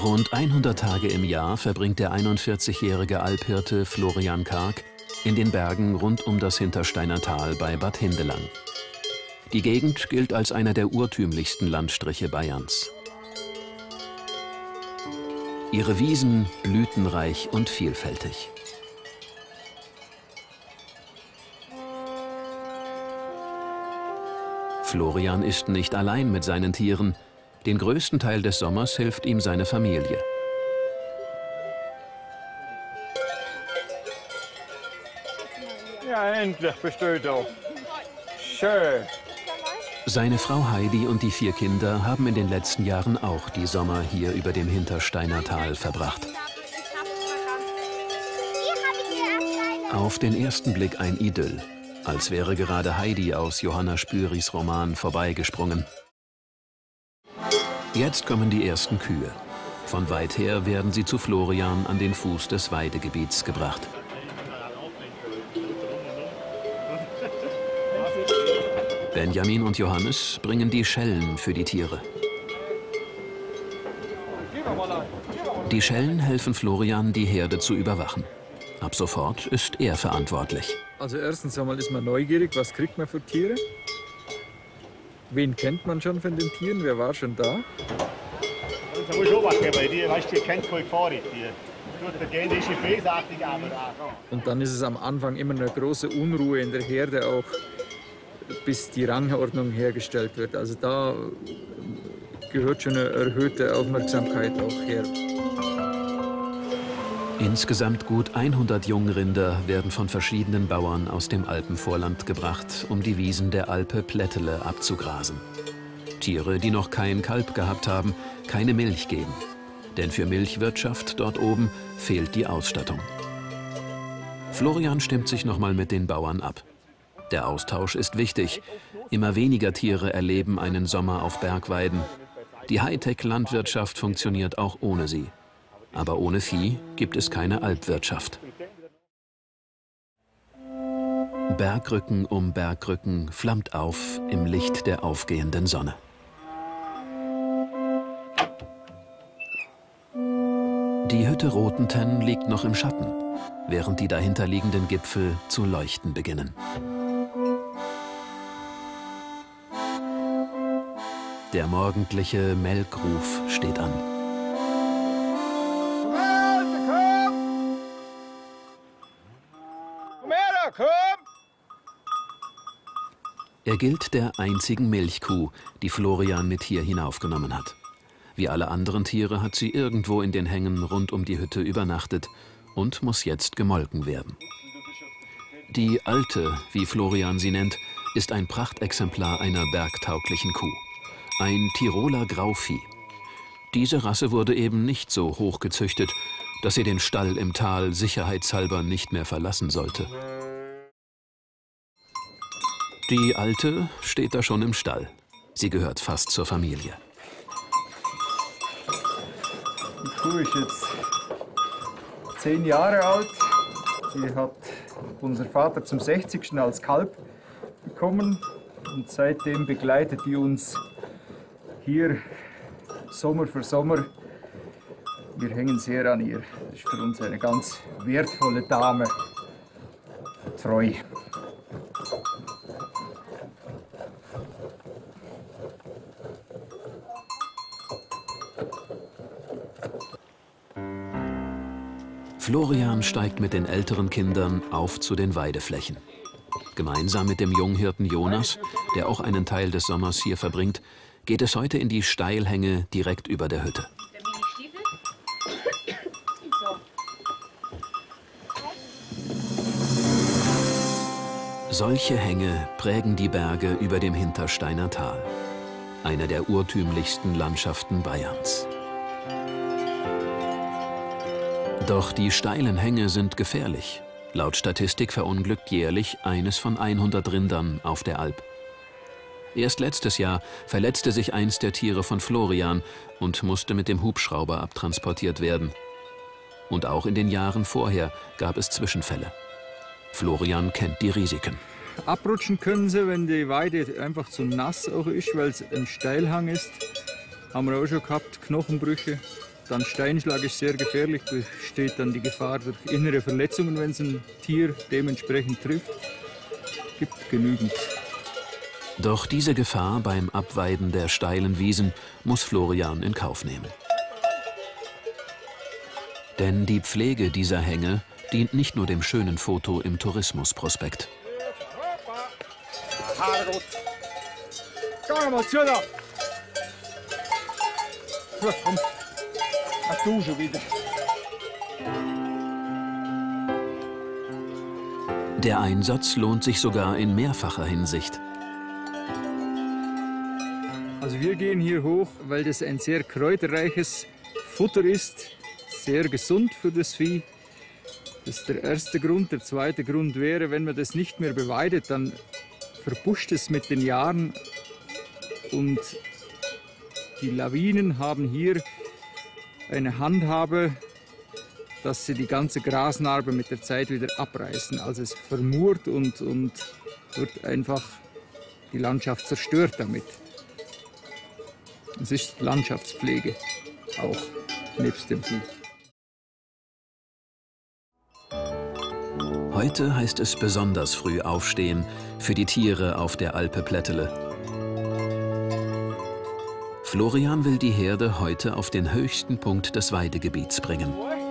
Rund 100 Tage im Jahr verbringt der 41-jährige Alphirte Florian Karg in den Bergen rund um das Hintersteiner Tal bei Bad Hindelang. Die Gegend gilt als einer der urtümlichsten Landstriche Bayerns. Ihre Wiesen blütenreich und vielfältig. Florian ist nicht allein mit seinen Tieren. Den größten Teil des Sommers hilft ihm seine Familie. Ja, endlich bist du da. Schön. Seine Frau Heidi und die 4 Kinder haben in den letzten Jahren auch die Sommer hier über dem Hintersteiner Tal verbracht. Auf den ersten Blick ein Idyll, als wäre gerade Heidi aus Johanna Spyris Roman vorbeigesprungen. Jetzt kommen die ersten Kühe. Von weit her werden sie zu Florian an den Fuß des Weidegebiets gebracht. Benjamin und Johannes bringen die Schellen für die Tiere. Die Schellen helfen Florian, die Herde zu überwachen. Ab sofort ist er verantwortlich. Also erstens einmal ist man neugierig, was kriegt man für Tiere? Wen kennt man schon von den Tieren? Wer war schon da? Das muss auch was bei dir, weißt du, kennt kein Gefahr. Und dann ist es am Anfang immer eine große Unruhe in der Herde auch, bis die Rangordnung hergestellt wird. Also da gehört schon eine erhöhte Aufmerksamkeit auch her. Insgesamt gut 100 Jungrinder werden von verschiedenen Bauern aus dem Alpenvorland gebracht, um die Wiesen der Alpe Plättele abzugrasen. Tiere, die noch kein Kalb gehabt haben, keine Milch geben. Denn für Milchwirtschaft dort oben fehlt die Ausstattung. Florian stimmt sich nochmal mit den Bauern ab. Der Austausch ist wichtig. Immer weniger Tiere erleben einen Sommer auf Bergweiden. Die Hightech-Landwirtschaft funktioniert auch ohne sie. Aber ohne Vieh gibt es keine Alpwirtschaft. Bergrücken um Bergrücken flammt auf im Licht der aufgehenden Sonne. Die Hütte Rotentenn liegt noch im Schatten, während die dahinterliegenden Gipfel zu leuchten beginnen. Der morgendliche Melkruf steht an. Er gilt der einzigen Milchkuh, die Florian mit hier hinaufgenommen hat. Wie alle anderen Tiere hat sie irgendwo in den Hängen rund um die Hütte übernachtet und muss jetzt gemolken werden. Die Alte, wie Florian sie nennt, ist ein Prachtexemplar einer bergtauglichen Kuh. Ein Tiroler Grauvieh. Diese Rasse wurde eben nicht so hoch gezüchtet, dass sie den Stall im Tal sicherheitshalber nicht mehr verlassen sollte. Die Alte steht da schon im Stall. Sie gehört fast zur Familie. Die Kuh ist jetzt 10 Jahre alt. Die hat unser Vater zum 60. als Kalb bekommen. Und seitdem begleitet die uns hier Sommer für Sommer. Wir hängen sehr an ihr. Das ist für uns eine ganz wertvolle Dame. Treu. Florian steigt mit den älteren Kindern auf zu den Weideflächen. Gemeinsam mit dem Junghirten Jonas, der auch einen Teil des Sommers hier verbringt, geht es heute in die Steilhänge direkt über der Hütte. Solche Hänge prägen die Berge über dem Hintersteiner Tal, einer der urtümlichsten Landschaften Bayerns. Doch die steilen Hänge sind gefährlich. Laut Statistik verunglückt jährlich eines von 100 Rindern auf der Alp. Erst letztes Jahr verletzte sich eins der Tiere von Florian und musste mit dem Hubschrauber abtransportiert werden. Und auch in den Jahren vorher gab es Zwischenfälle. Florian kennt die Risiken. Abrutschen können sie, wenn die Weide einfach zu nass auch ist, weil es ein Steilhang ist. Haben wir auch schon gehabt, Knochenbrüche. Dann Steinschlag ist sehr gefährlich, besteht dann die Gefahr durch innere Verletzungen, wenn es ein Tier dementsprechend trifft. Gibt genügend. Doch diese Gefahr beim Abweiden der steilen Wiesen muss Florian in Kauf nehmen. Denn die Pflege dieser Hänge dient nicht nur dem schönen Foto im Tourismusprospekt. Geh mal zu da! Gut, komm. Ach, du schon wieder. Der Einsatz lohnt sich sogar in mehrfacher Hinsicht. Also wir gehen hier hoch, weil das ein sehr kräuterreiches Futter ist, sehr gesund für das Vieh. Das ist der erste Grund. Der zweite Grund wäre, wenn man das nicht mehr beweidet, dann verbuscht es mit den Jahren. Und die Lawinen haben hier eine Handhabe, dass sie die ganze Grasnarbe mit der Zeit wieder abreißen. Also es vermurrt und wird einfach die Landschaft zerstört damit. Es ist Landschaftspflege, auch nebst dem Vieh. Heute heißt es besonders früh aufstehen für die Tiere auf der Alpe Plättele. Florian will die Herde heute auf den höchsten Punkt des Weidegebiets bringen.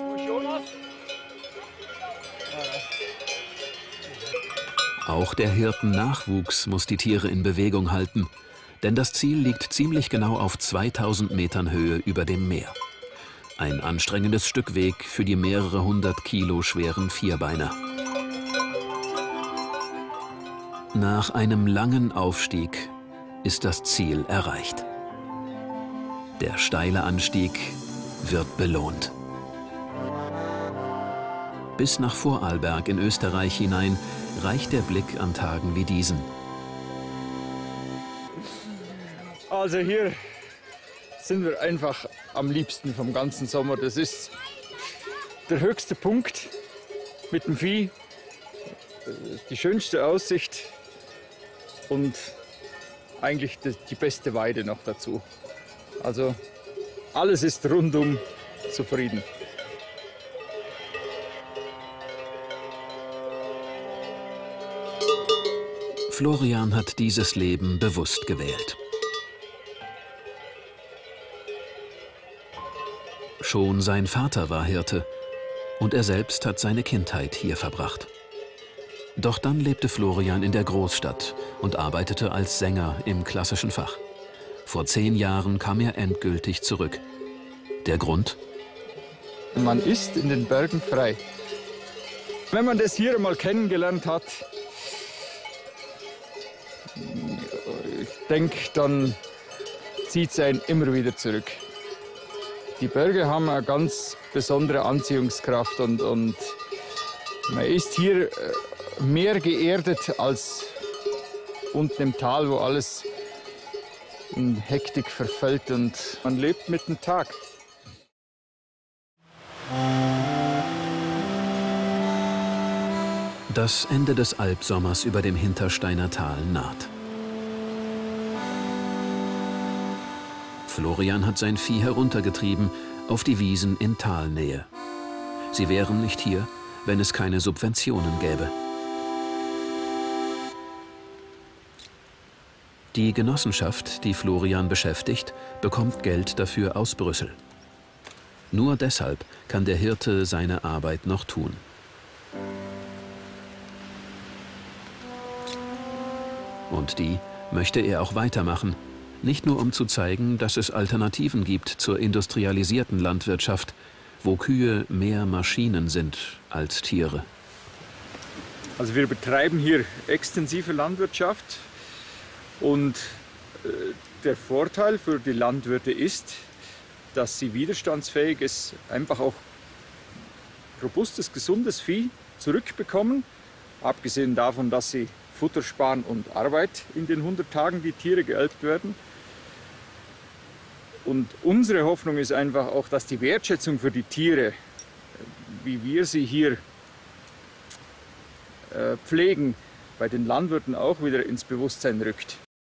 Auch der Hirtennachwuchs muss die Tiere in Bewegung halten, denn das Ziel liegt ziemlich genau auf 2000 Metern Höhe über dem Meer. Ein anstrengendes Stück Weg für die mehrere hundert Kilo schweren Vierbeiner. Nach einem langen Aufstieg ist das Ziel erreicht. Der steile Anstieg wird belohnt. Bis nach Vorarlberg in Österreich hinein reicht der Blick an Tagen wie diesen. Also hier sind wir einfach am liebsten vom ganzen Sommer. Das ist der höchste Punkt mit dem Vieh, die schönste Aussicht und eigentlich die beste Weide noch dazu. Also alles ist rundum zufrieden. Florian hat dieses Leben bewusst gewählt. Schon sein Vater war Hirte und er selbst hat seine Kindheit hier verbracht. Doch dann lebte Florian in der Großstadt und arbeitete als Sänger im klassischen Fach. Vor 10 Jahren kam er endgültig zurück. Der Grund? Man ist in den Bergen frei. Wenn man das hier mal kennengelernt hat, ich denke, dann zieht es einen immer wieder zurück. Die Berge haben eine ganz besondere Anziehungskraft und man ist hier mehr geerdet als unten im Tal, wo alles in Hektik verfällt und man lebt mit dem Tag. Das Ende des Alpsommers über dem Hintersteiner Tal naht. Florian hat sein Vieh heruntergetrieben auf die Wiesen in Talnähe. Sie wären nicht hier, wenn es keine Subventionen gäbe. Die Genossenschaft, die Florian beschäftigt, bekommt Geld dafür aus Brüssel. Nur deshalb kann der Hirte seine Arbeit noch tun. Und die möchte er auch weitermachen. Nicht nur um zu zeigen, dass es Alternativen gibt zur industrialisierten Landwirtschaft, wo Kühe mehr Maschinen sind als Tiere. Also wir betreiben hier extensive Landwirtschaft und der Vorteil für die Landwirte ist, dass sie widerstandsfähiges, einfach auch robustes, gesundes Vieh zurückbekommen. Abgesehen davon, dass sie Futter sparen und Arbeit in den 100 Tagen, die Tiere geälbt werden. Und unsere Hoffnung ist einfach auch, dass die Wertschätzung für die Tiere, wie wir sie hier pflegen, bei den Landwirten auch wieder ins Bewusstsein rückt.